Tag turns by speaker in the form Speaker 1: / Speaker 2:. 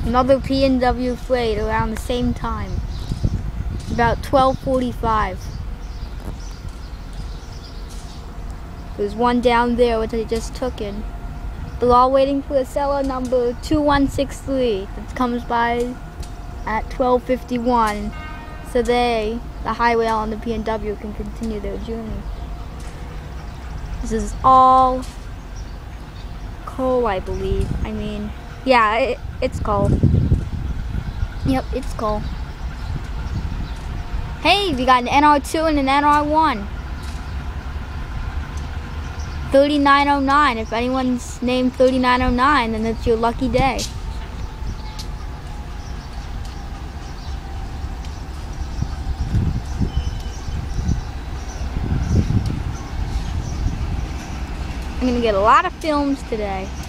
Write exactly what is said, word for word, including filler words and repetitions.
Speaker 1: Another P N W freight around the same time. About twelve forty-five. There's one down there which I just took in. They're all waiting for the seller number two one six three that comes by at twelve fifty-one. So they, the highway on the P N W, can continue their journey. This is all coal, I believe. I mean, yeah, it, it's coal. Yep, it's coal. Hey, we got an N R two and an N R one. thirty-nine oh nine. If anyone's named thirty-nine oh nine, then it's your lucky day. I'm gonna get a lot of films today.